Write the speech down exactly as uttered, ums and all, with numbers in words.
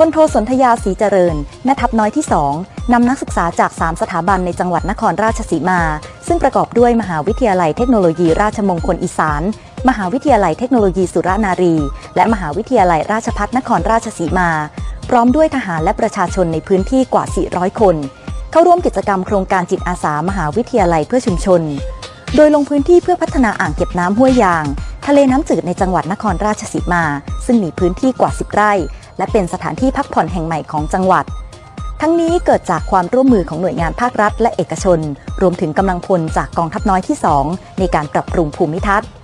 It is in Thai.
ลโทสนธยาศรีเจริญแม่ทัพน้อยที่สองนำนักศึกษาจากสามสถาบันในจังหวัดนครราชสีมาซึ่งประกอบด้วยมหาวิทยาลัยเทคโนโลยีราชมงคลอีสานมหาวิทยาลัยเทคโนโลยีสุรนารีและมหาวิทยาลัยราชภัฏนครราชสีมาพร้อมด้วยทหารและประชาชนในพื้นที่กว่าสี่ร้อยคนเข้าร่วมกิจกรรมโครงการจิตอาสามหาวิทยาลัยเพื่อชุมชนโดยลงพื้นที่เพื่อพัฒนาอ่างเก็บน้ำห้วยยางทะเลน้ำจืดในจังหวัดนครราชสีมาซึ่งมีพื้นที่กว่าสิบไร่และเป็นสถานที่พักผ่อนแห่งใหม่ของจังหวัดทั้งนี้เกิดจากความร่วมมือของหน่วยงานภาครัฐและเอกชนรวมถึงกำลังพลจากกองทัพน้อยที่สองในการปรับปรุงภูมิทัศน์